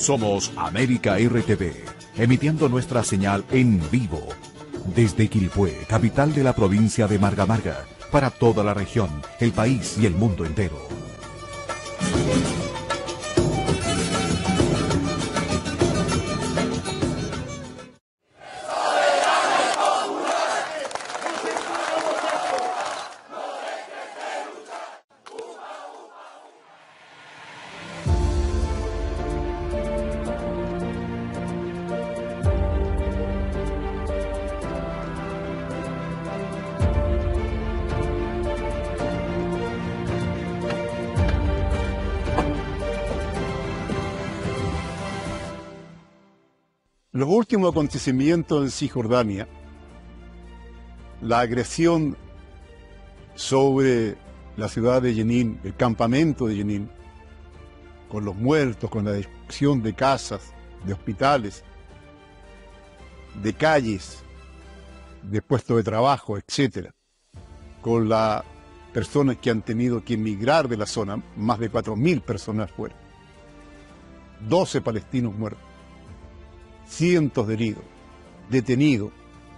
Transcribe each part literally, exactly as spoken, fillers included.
Somos América R T V, emitiendo nuestra señal en vivo desde Quilpué, capital de la provincia de Marga Marga, para toda la región, el país y el mundo entero. Los últimos acontecimientos en Cisjordania, la agresión sobre la ciudad de Jenin, el campamento de Jenin, con los muertos, con la destrucción de casas, de hospitales, de calles, de puestos de trabajo, etcétera, con las personas que han tenido que emigrar de la zona, más de cuatro mil personas fuera, doce palestinos muertos, cientos de heridos, detenidos.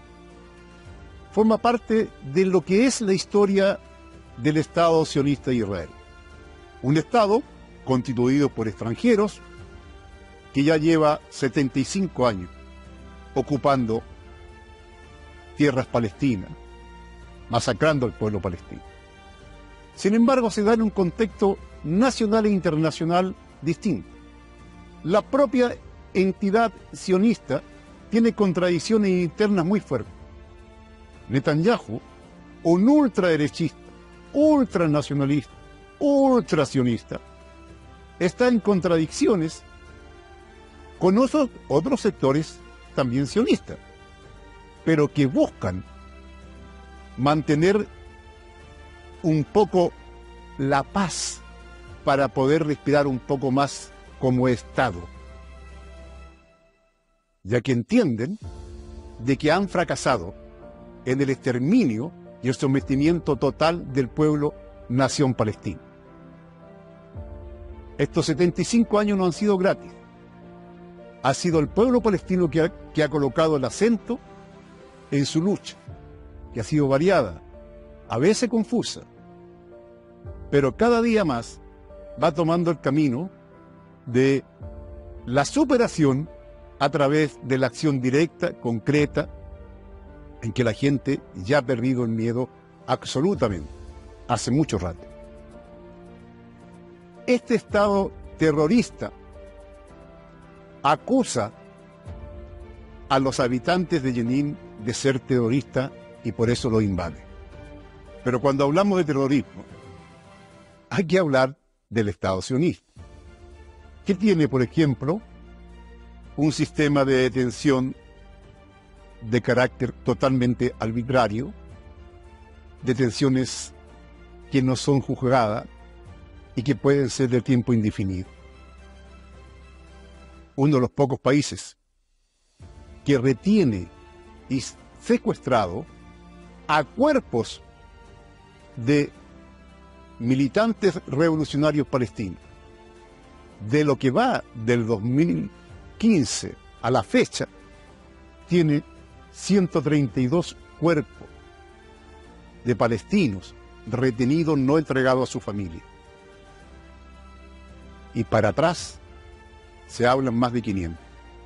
Forma parte de lo que es la historia del Estado sionista de Israel. Un Estado constituido por extranjeros que ya lleva setenta y cinco años ocupando tierras palestinas, masacrando al pueblo palestino. Sin embargo, se da en un contexto nacional e internacional distinto. La propia entidad sionista tiene contradicciones internas muy fuertes. Netanyahu, un ultraderechista, ultranacionalista, ultrasionista, está en contradicciones con otros, otros sectores también sionistas, pero que buscan mantener un poco la paz para poder respirar un poco más como Estado, ya que entienden de que han fracasado en el exterminio y el sometimiento total del pueblo nación palestina. Estos setenta y cinco años no han sido gratis. Ha sido el pueblo palestino que ha, que ha colocado el acento en su lucha, que ha sido variada, a veces confusa, pero cada día más va tomando el camino de la superación a través de la acción directa, concreta, en que la gente ya ha perdido el miedo absolutamente, hace mucho rato. Este Estado terrorista acusa a los habitantes de Jenin de ser terrorista y por eso lo invade. Pero cuando hablamos de terrorismo, hay que hablar del Estado sionista, que tiene, por ejemplo, un sistema de detención de carácter totalmente arbitrario, detenciones que no son juzgadas y que pueden ser de tiempo indefinido. Uno de los pocos países que retiene y secuestrado a cuerpos de militantes revolucionarios palestinos. De lo que va del dos mil quince a la fecha, tiene ciento treinta y dos cuerpos de palestinos retenidos, no entregados a su familia. Y para atrás se hablan más de quinientos.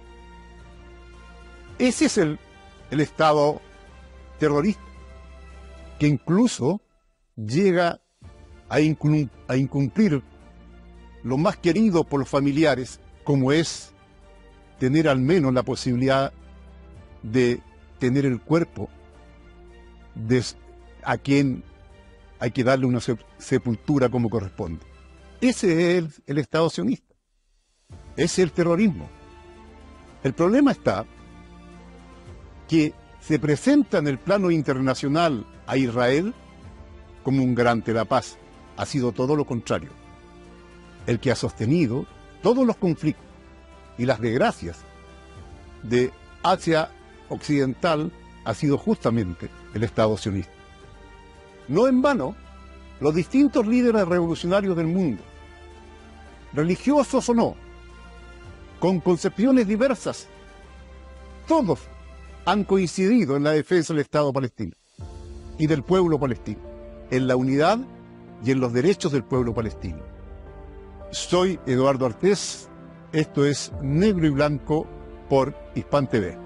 Ese es el, el Estado terrorista, que incluso llega a, incum, a incumplir lo más querido por los familiares, como es tener al menos la posibilidad de tener el cuerpo de a quien hay que darle una sepultura como corresponde. Ese es el, el Estado sionista. Ese es el terrorismo. El problema está que se presenta en el plano internacional a Israel como un garante de la paz. Ha sido todo lo contrario. El que ha sostenido todos los conflictos y las desgracias de Asia Occidental ha sido justamente el Estado sionista. No en vano, los distintos líderes revolucionarios del mundo, religiosos o no, con concepciones diversas, todos han coincidido en la defensa del Estado palestino y del pueblo palestino, en la unidad y en los derechos del pueblo palestino. Soy Eduardo Artés, esto es Negro y Blanco por Hispan T V.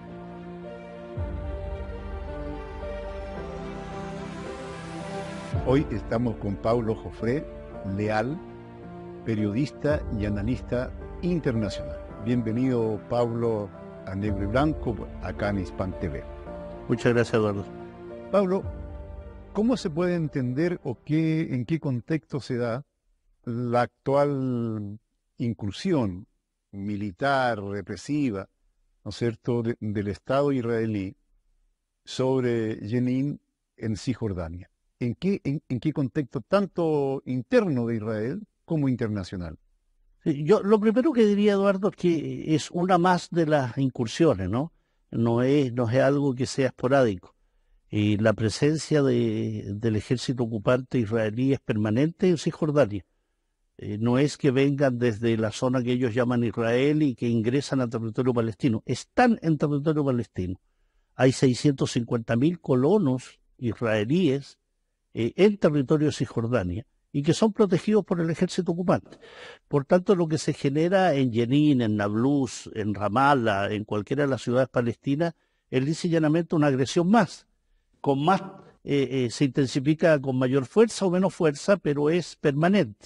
Hoy estamos con Paulo Jofré Leal, periodista y analista internacional. Bienvenido, Paulo, a Negro y Blanco, acá en Hispan T V. Muchas gracias, Eduardo. Pablo, ¿cómo se puede entender o qué, en qué contexto se da la actual incursión militar, represiva, ¿no es cierto?, de, del Estado israelí sobre Jenin en Cisjordania? ¿En qué, en, en qué contexto tanto interno de Israel como internacional? Sí, yo lo primero que diría, Eduardo, es que es una más de las incursiones, ¿no? No es, no es algo que sea esporádico. Y la presencia de, del ejército ocupante israelí es permanente en Cisjordania. Eh, no es que vengan desde la zona que ellos llaman Israel y que ingresan a territorio palestino. Están en territorio palestino. Hay seiscientos cincuenta mil colonos israelíes eh, en territorio de Cisjordania y que son protegidos por el ejército ocupante. Por tanto, lo que se genera en Jenin, en Nablus, en Ramallah, en cualquiera de las ciudades palestinas, es lisa y llanamente una agresión más. Con más eh, eh, se intensifica con mayor fuerza o menos fuerza, pero es permanente.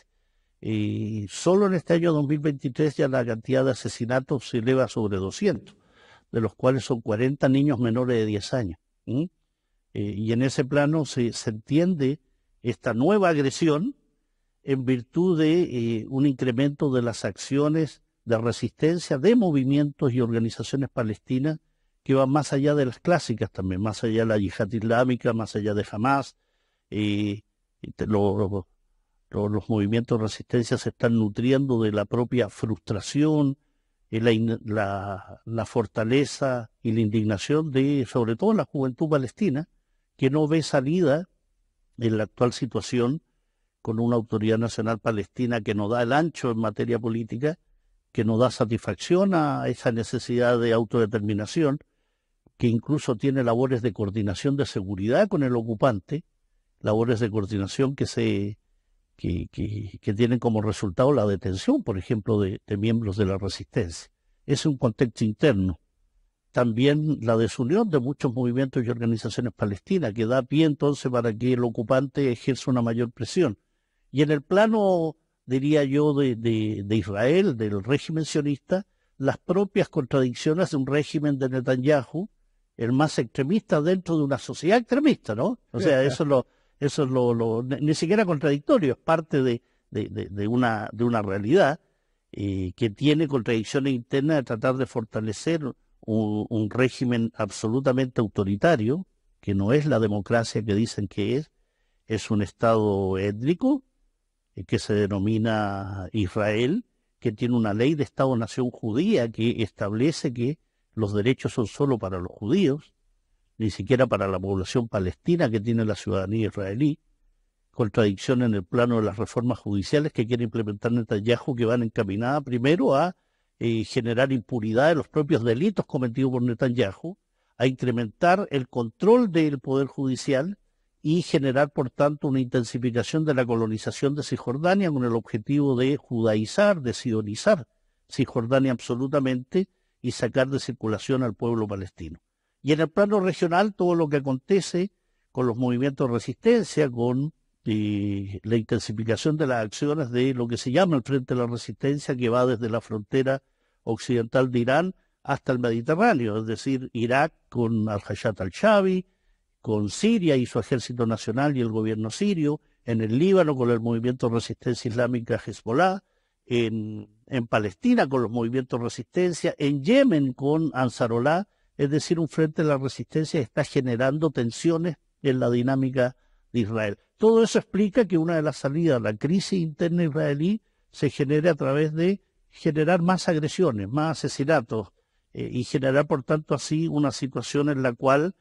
Y solo en este año dos mil veintitrés ya la cantidad de asesinatos se eleva sobre doscientos, de los cuales son cuarenta niños menores de diez años. ¿Mm? Eh, y en ese plano se, se entiende esta nueva agresión en virtud de eh, un incremento de las acciones de resistencia de movimientos y organizaciones palestinas que van más allá de las clásicas también, más allá de la yihad islámica, más allá de Hamas. Eh, lo, lo, lo, los movimientos de resistencia se están nutriendo de la propia frustración, eh, la, la, la fortaleza y la indignación de, sobre todo, la juventud palestina, que no ve salida en la actual situación con una autoridad nacional palestina que no da el ancho en materia política, que no da satisfacción a esa necesidad de autodeterminación, que incluso tiene labores de coordinación de seguridad con el ocupante, labores de coordinación que se que, que, que tienen como resultado la detención, por ejemplo, de, de miembros de la resistencia. Es un contexto interno. También la desunión de muchos movimientos y organizaciones palestinas, que da pie entonces para que el ocupante ejerza una mayor presión. Y en el plano, diría yo, de, de, de Israel, del régimen sionista, las propias contradicciones de un régimen de Netanyahu, el más extremista dentro de una sociedad extremista, ¿no? O sea, eso es lo, eso es lo, lo ni siquiera contradictorio, es parte de, de, de, de, una, de una realidad eh, que tiene contradicciones internas de tratar de fortalecer Un, un régimen absolutamente autoritario, que no es la democracia que dicen que es, es un Estado étnico eh, que se denomina Israel, que tiene una ley de Estado-nación judía que establece que los derechos son solo para los judíos, ni siquiera para la población palestina que tiene la ciudadanía israelí, contradicción en el plano de las reformas judiciales que quiere implementar Netanyahu, que van encaminadas primero a Eh, generar impunidad de los propios delitos cometidos por Netanyahu, a incrementar el control del Poder Judicial y generar, por tanto, una intensificación de la colonización de Cisjordania con el objetivo de judaizar, de sionizar Cisjordania absolutamente y sacar de circulación al pueblo palestino. Y en el plano regional, todo lo que acontece con los movimientos de resistencia, con eh, la intensificación de las acciones de lo que se llama el Frente de la Resistencia, que va desde la frontera occidental de Irán hasta el Mediterráneo, es decir, Irak con al-Hayat al-Shabi, con Siria y su ejército nacional y el gobierno sirio, en el Líbano con el movimiento de resistencia islámica Hezbollah, en, en Palestina con los movimientos de resistencia, en Yemen con Ansarollah, es decir, un frente de la resistencia que está generando tensiones en la dinámica de Israel. Todo eso explica que una de las salidas a la crisis interna israelí se genere a través de generar más agresiones, más asesinatos, eh, y generar, por tanto, así una situación en la cual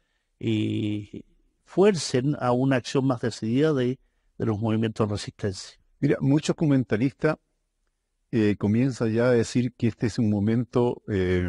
eh, fuercen a una acción más decidida de, de los movimientos de resistencia. Mira, muchos comentaristas eh, comienza ya a decir que este es un momento eh,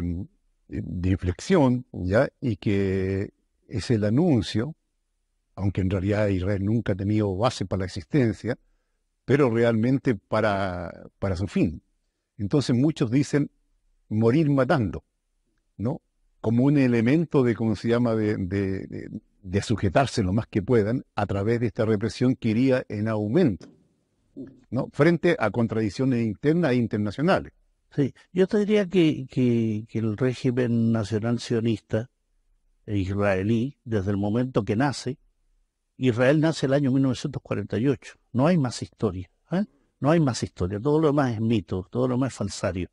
de inflexión, ¿ya? Y que es el anuncio, aunque en realidad Israel nunca ha tenido base para la existencia, pero realmente para, para su fin. Entonces muchos dicen morir matando, ¿no? Como un elemento de, ¿cómo se llama?, de, de, de, de sujetarse lo más que puedan a través de esta represión que iría en aumento, ¿no? Frente a contradicciones internas e internacionales. Sí, yo te diría que, que, que el régimen nacional sionista e israelí, desde el momento que nace, Israel nace el año mil novecientos cuarenta y ocho, no hay más historia, ¿eh? No hay más historia, todo lo demás es mito, todo lo demás es falsario.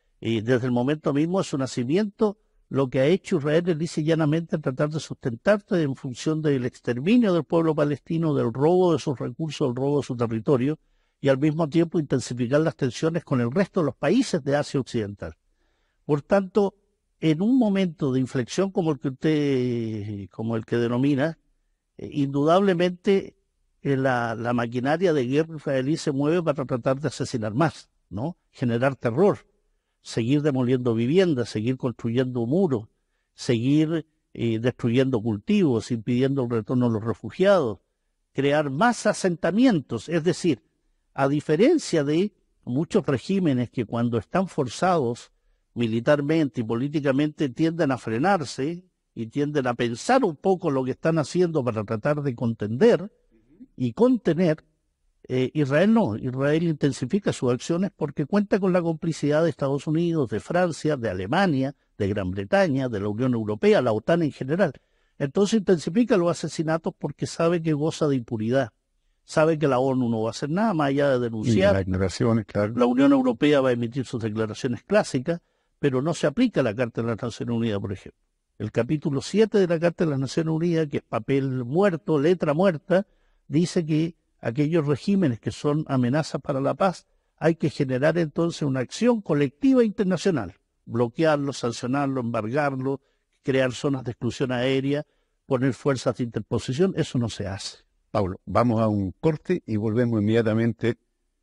Y desde el momento mismo de su nacimiento, lo que ha hecho Israel es lisa y llanamente tratar de sustentarse en función del exterminio del pueblo palestino, del robo de sus recursos, del robo de su territorio, y al mismo tiempo intensificar las tensiones con el resto de los países de Asia Occidental. Por tanto, en un momento de inflexión como el que usted, como el que denomina, eh, indudablemente eh, la, la maquinaria de guerra israelí se mueve para tratar de asesinar más, ¿no? Generar terror, seguir demoliendo viviendas, seguir construyendo muros, seguir eh, destruyendo cultivos, impidiendo el retorno de los refugiados, crear más asentamientos, es decir, a diferencia de muchos regímenes que cuando están forzados militarmente y políticamente tienden a frenarse y tienden a pensar un poco lo que están haciendo para tratar de contender y contener, eh, Israel no, Israel intensifica sus acciones porque cuenta con la complicidad de Estados Unidos, de Francia, de Alemania, de Gran Bretaña, de la Unión Europea, la OTAN en general. Entonces intensifica los asesinatos porque sabe que goza de impunidad. Sabe que la ONU no va a hacer nada más allá de denunciar. Y las declaraciones, claro. La Unión Europea va a emitir sus declaraciones clásicas, pero no se aplica la Carta de las Naciones Unidas, por ejemplo. El capítulo siete de la Carta de las Naciones Unidas, que es papel muerto, letra muerta, dice que aquellos regímenes que son amenazas para la paz, hay que generar entonces una acción colectiva internacional, bloquearlo, sancionarlo, embargarlo, crear zonas de exclusión aérea, poner fuerzas de interposición. Eso no se hace. Pablo, vamos a un corte y volvemos inmediatamente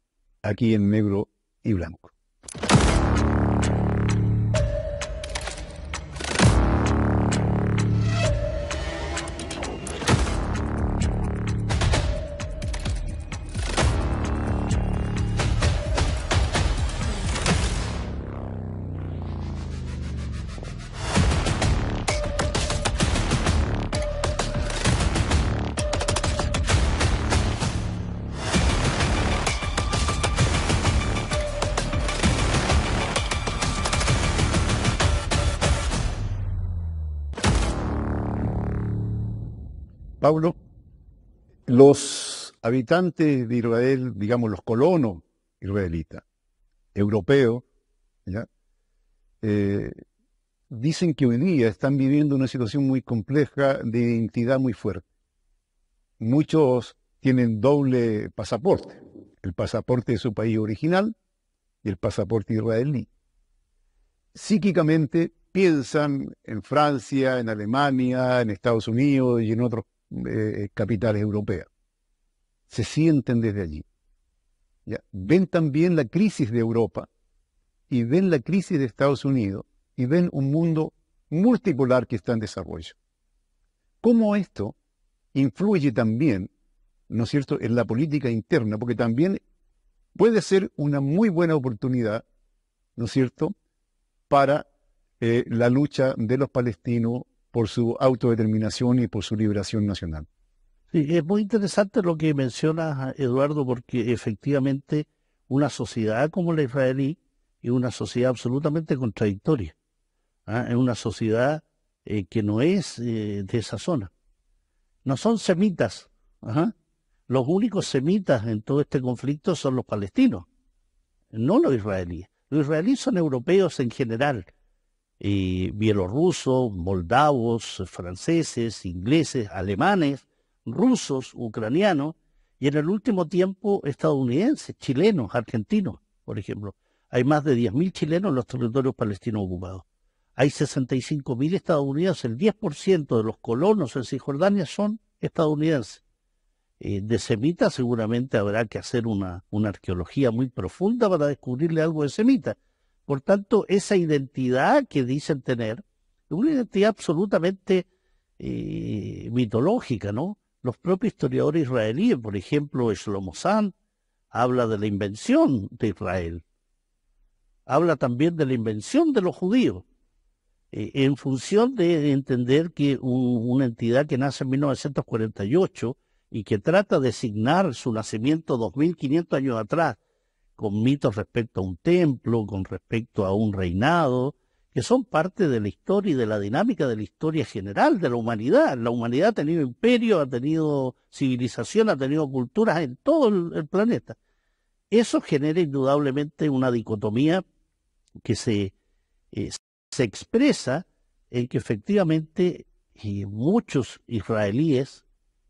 aquí en Negro y Blanco. Pablo, los habitantes de Israel, digamos los colonos israelitas, europeos, ¿ya? Eh, dicen que hoy día están viviendo una situación muy compleja de identidad muy fuerte. Muchos tienen doble pasaporte, el pasaporte de su país original y el pasaporte israelí. Psíquicamente piensan en Francia, en Alemania, en Estados Unidos y en otros Eh, capitales europeas. Se sienten desde allí. ¿Ya? Ven también la crisis de Europa y ven la crisis de Estados Unidos y ven un mundo multipolar que está en desarrollo. ¿Cómo esto influye también, ¿no es cierto?, en la política interna? Porque también puede ser una muy buena oportunidad, ¿no es cierto?, para eh, la lucha de los palestinos por su autodeterminación y por su liberación nacional. Sí, es muy interesante lo que mencionas, Eduardo, porque efectivamente una sociedad como la israelí es una sociedad absolutamente contradictoria. ¿Ah? Es una sociedad eh, que no es eh, de esa zona. No son semitas. Ajá. Los únicos semitas en todo este conflicto son los palestinos, no los israelíes. Los israelíes son europeos en general. Eh, bielorrusos, moldavos, franceses, ingleses, alemanes, rusos, ucranianos, y en el último tiempo estadounidenses, chilenos, argentinos, por ejemplo. Hay más de diez mil chilenos en los territorios palestinos ocupados. Hay sesenta y cinco mil estadounidenses, el diez por ciento de los colonos en Cisjordania son estadounidenses. eh, de semita, seguramente habrá que hacer una, una arqueología muy profunda para descubrirle algo de semita. Por tanto, esa identidad que dicen tener es una identidad absolutamente eh, mitológica, ¿no? Los propios historiadores israelíes, por ejemplo, Shlomo Zahn, habla de la invención de Israel. Habla también de la invención de los judíos, eh, en función de entender que un, una entidad que nace en mil novecientos cuarenta y ocho y que trata de asignar su nacimiento dos mil quinientos años atrás, con mitos respecto a un templo, con respecto a un reinado, que son parte de la historia y de la dinámica de la historia general de la humanidad. La humanidad ha tenido imperio, ha tenido civilización, ha tenido culturas en todo el, el planeta. Eso genera indudablemente una dicotomía que se, eh, se expresa en que efectivamente eh, muchos israelíes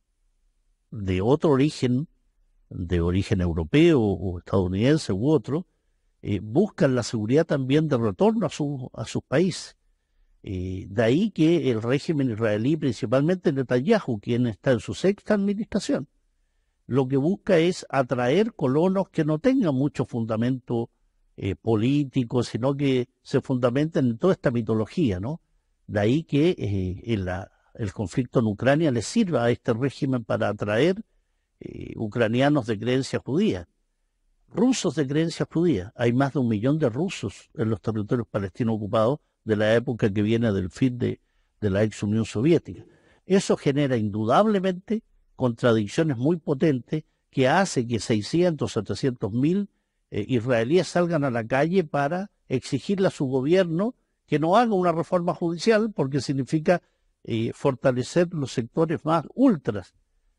de otro origen, de origen europeo o estadounidense u otro, eh, buscan la seguridad también de retorno a, su, a sus países. Eh, de ahí que el régimen israelí, principalmente Netanyahu, quien está en su sexta administración, lo que busca es atraer colonos que no tengan mucho fundamento eh, político, sino que se fundamenten en toda esta mitología, ¿no? De ahí que eh, en la, el conflicto en Ucrania le sirva a este régimen para atraer eh, ucranianos de creencia judía, rusos de creencia judía. Hay más de un millón de rusos en los territorios palestinos ocupados de la época que viene del fin de, de la ex Unión Soviética. Eso genera indudablemente contradicciones muy potentes que hace que seiscientos, setecientos mil eh, israelíes salgan a la calle para exigirle a su gobierno que no haga una reforma judicial, porque significa eh, fortalecer los sectores más ultras.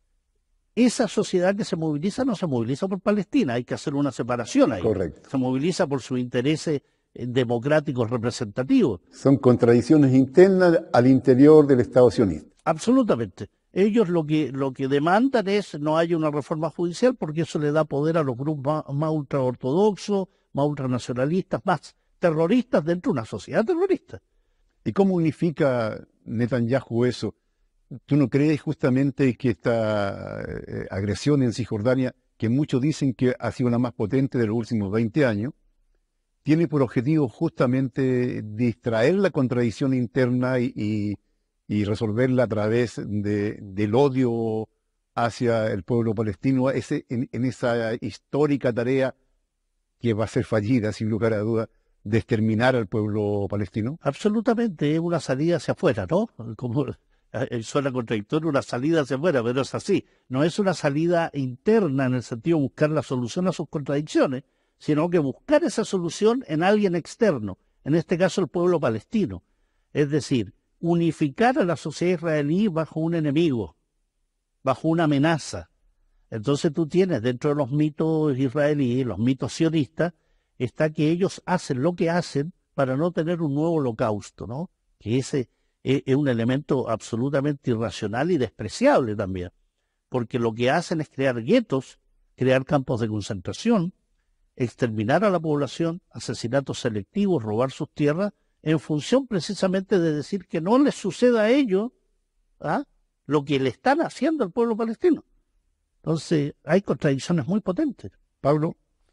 Esa sociedad que se moviliza no se moviliza por Palestina, hay que hacer una separación ahí. Correcto. Se moviliza por sus intereses eh, democráticos representativos. Son contradicciones internas al interior del Estado sionista. Absolutamente. Ellos lo que, lo que demandan es no haya una reforma judicial porque eso le da poder a los grupos más, más ultraortodoxos, más ultranacionalistas, más terroristas dentro de una sociedad terrorista. ¿Y cómo unifica Netanyahu eso? ¿Tú no crees justamente que esta eh, agresión en Cisjordania, que muchos dicen que ha sido la más potente de los últimos veinte años, tiene por objetivo justamente distraer la contradicción interna y, y, y resolverla a través de, del odio hacia el pueblo palestino, ese, en, en esa histórica tarea que va a ser fallida, sin lugar a dudas, de exterminar al pueblo palestino? Absolutamente, es una salida hacia afuera, ¿no? Como eh, suena contradictorio, una salida hacia afuera, pero es así. No es una salida interna en el sentido de buscar la solución a sus contradicciones, sino que buscar esa solución en alguien externo, en este caso el pueblo palestino. Es decir, unificar a la sociedad israelí bajo un enemigo, bajo una amenaza. Entonces tú tienes dentro de los mitos israelíes, los mitos sionistas, está que ellos hacen lo que hacen para no tener un nuevo holocausto, ¿no? Que ese es, es un elemento absolutamente irracional y despreciable también, porque lo que hacen es crear guetos, crear campos de concentración, exterminar a la población, asesinatos selectivos, robar sus tierras, en función precisamente de decir que no les suceda a ellos ¿ah? lo que le están haciendo al pueblo palestino. Entonces, hay contradicciones muy potentes. Pablo,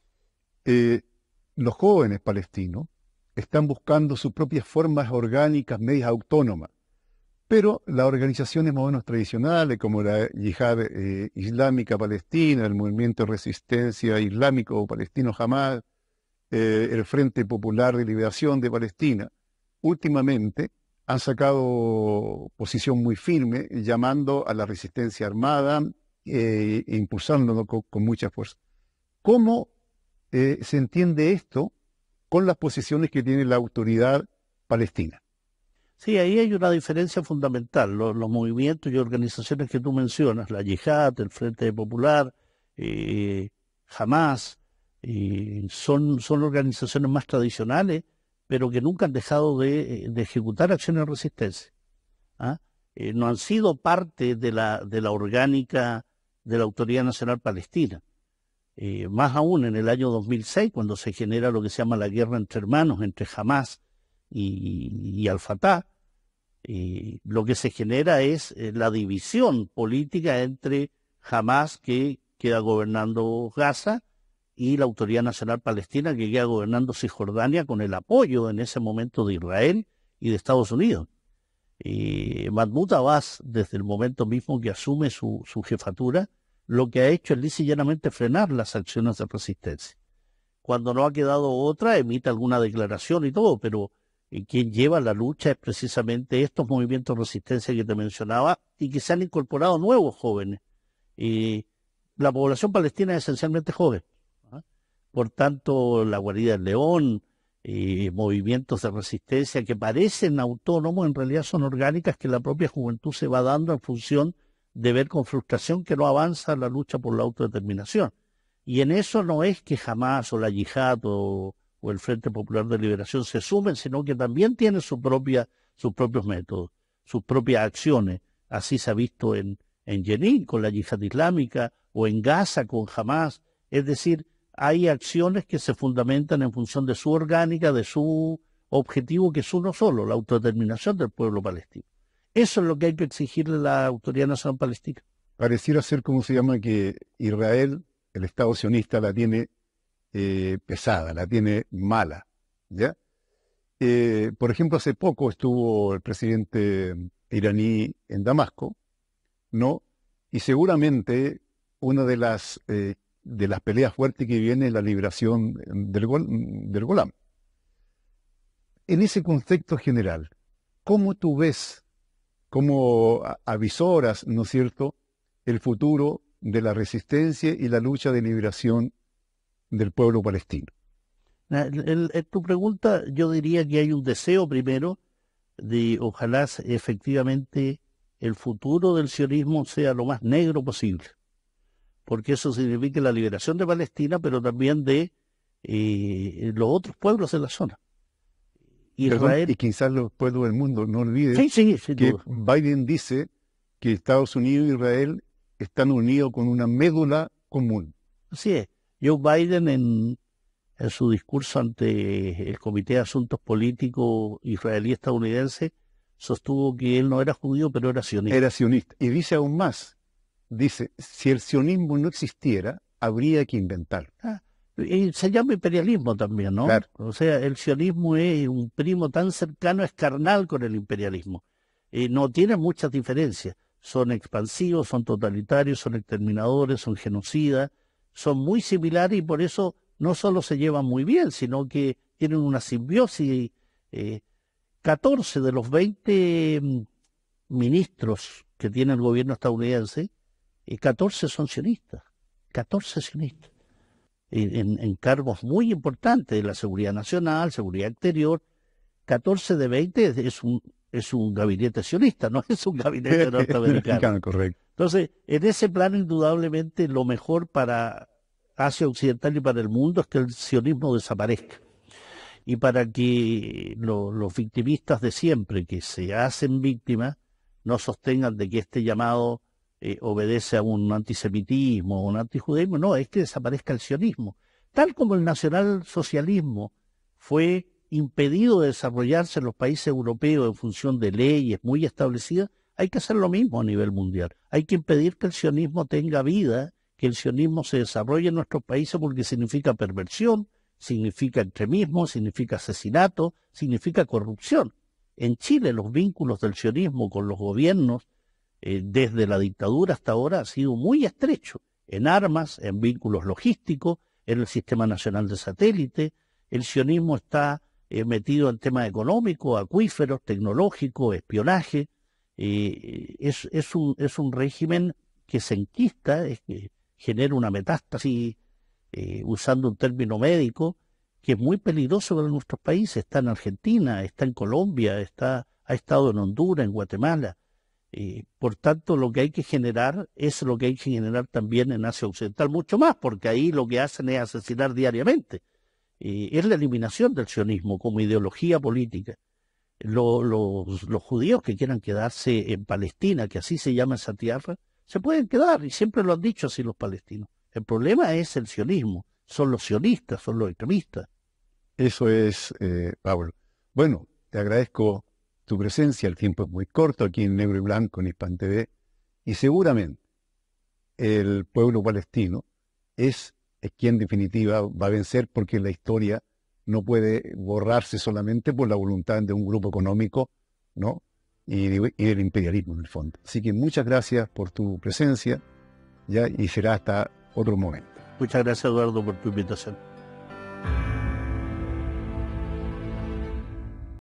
eh, los jóvenes palestinos están buscando sus propias formas orgánicas, medias autónomas, pero las organizaciones más o menos tradicionales, como la Yihad eh, Islámica Palestina, el Movimiento de Resistencia Islámico Palestino Hamas, eh, el Frente Popular de Liberación de Palestina, últimamente han sacado posición muy firme, llamando a la resistencia armada eh, e impulsándolo con, con mucha fuerza. ¿Cómo eh, se entiende esto con las posiciones que tiene la autoridad palestina? Sí, ahí hay una diferencia fundamental. Los, los movimientos y organizaciones que tú mencionas, la Yihad, el Frente Popular, eh, Hamas, eh, son, son organizaciones más tradicionales, pero que nunca han dejado de, de ejecutar acciones de resistencia. ¿Ah? Eh, no han sido parte de la, de la orgánica de la Autoridad Nacional Palestina. Eh, más aún en el año dos mil seis, cuando se genera lo que se llama la guerra entre hermanos, entre Hamas y, y Al-Fatah, eh, lo que se genera es eh, la división política entre Hamas, que queda gobernando Gaza, y la Autoridad Nacional Palestina, que queda gobernando Cisjordania con el apoyo en ese momento de Israel y de Estados Unidos. Y Mahmoud Abbas, desde el momento mismo que asume su, su jefatura, lo que ha hecho es lisa y llanamente frenar las acciones de resistencia. Cuando no ha quedado otra, emite alguna declaración y todo, pero eh, quien lleva la lucha es precisamente estos movimientos de resistencia que te mencionaba y que se han incorporado nuevos jóvenes. Y la población palestina es esencialmente joven. ¿Ah? Por tanto, la Guarida del León, eh, movimientos de resistencia que parecen autónomos, en realidad son orgánicas que la propia juventud se va dando en función de ver con frustración que no avanza la lucha por la autodeterminación. Y en eso no es que Hamas o la Yihad o, o el Frente Popular de Liberación se sumen, sino que también tienen su propia, sus propios métodos, sus propias acciones. Así se ha visto en, en Jenin con la Yihad Islámica o en Gaza con Hamas. Es decir, hay acciones que se fundamentan en función de su orgánica, de su objetivo, que es uno solo, la autodeterminación del pueblo palestino. Eso es lo que hay que exigirle a la Autoridad Nacional Palestina. Pareciera ser, como se llama, que Israel, el Estado sionista, la tiene eh, pesada, la tiene mala, ¿ya? Eh, por ejemplo, hace poco estuvo el presidente iraní en Damasco, ¿no? Y seguramente una de las, eh, de las peleas fuertes que viene es la liberación del, Gol del Golán. En ese contexto general, ¿cómo tú ves, cómo avisoras, ¿no es cierto?, el futuro de la resistencia y la lucha de liberación del pueblo palestino? En tu pregunta yo diría que hay un deseo primero de ojalá efectivamente el futuro del sionismo sea lo más negro posible, porque eso significa la liberación de Palestina, pero también de eh, los otros pueblos de la zona. Israel, Perdón, y quizás los pueblos del mundo, no olvides sí, sí, que duda. Biden dice que Estados Unidos e Israel están unidos con una médula común. Así es. Joe Biden en, en su discurso ante el Comité de Asuntos Políticos israelí-estadounidense sostuvo que él no era judío, pero era sionista. Era sionista. Y dice aún más, dice, si el sionismo no existiera, habría que inventarlo. Ah, y se llama imperialismo también, ¿no? Claro. O sea, el sionismo es un primo tan cercano, es carnal con el imperialismo. Eh, no tiene muchas diferencias. Son expansivos, son totalitarios, son exterminadores, son genocidas, son muy similares y por eso no solo se llevan muy bien, sino que tienen una simbiosis. Eh, catorce de los veinte ministros que tiene el gobierno estadounidense, eh, catorce son sionistas, catorce sionistas, en, en cargos muy importantes de la seguridad nacional, seguridad exterior. catorce de veinte es un, es un gabinete sionista, no es un gabinete norteamericano. Correcto. Entonces, en ese plano, indudablemente, lo mejor para Asia Occidental y para el mundo es que el sionismo desaparezca. Y para que lo, los victimistas de siempre, que se hacen víctimas, no sostengan de que este llamado eh, obedece a un antisemitismo o un antijudaísmo. No, es que desaparezca el sionismo. Tal como el nacionalsocialismo fue impedido de desarrollarse en los países europeos en función de leyes muy establecidas, hay que hacer lo mismo a nivel mundial. Hay que impedir que el sionismo tenga vida, que el sionismo se desarrolle en nuestros países, porque significa perversión, significa extremismo, significa asesinato, significa corrupción. En Chile los vínculos del sionismo con los gobiernos, eh, desde la dictadura hasta ahora, ha sido muy estrecho, en armas, en vínculos logísticos, en el Sistema Nacional de Satélite. El sionismo está eh, metido en temas económicos, acuíferos, tecnológicos, espionaje. Eh, es, es, un, es un régimen que se enquista, es que genera una metástasis, eh, usando un término médico, que es muy peligroso para nuestros países. Está en Argentina, está en Colombia, está, ha estado en Honduras, en Guatemala. Eh, por tanto, lo que hay que generar es lo que hay que generar también en Asia Occidental, mucho más, porque ahí lo que hacen es asesinar diariamente. Eh, es la eliminación del sionismo como ideología política. Lo, los, los judíos que quieran quedarse en Palestina, que así se llama esa tierra, se pueden quedar, y siempre lo han dicho así los palestinos. El problema es el sionismo, son los sionistas, son los extremistas. Eso es, eh, Pablo. Bueno, te agradezco tu presencia, el tiempo es muy corto aquí en Negro y Blanco, en Hispan T V, y seguramente el pueblo palestino es, es quien en definitiva va a vencer, porque la historia no puede borrarse solamente por la voluntad de un grupo económico, ¿no? y, de, y del imperialismo en el fondo. Así que muchas gracias por tu presencia, ya, y será hasta otro momento. Muchas gracias, Eduardo, por tu invitación.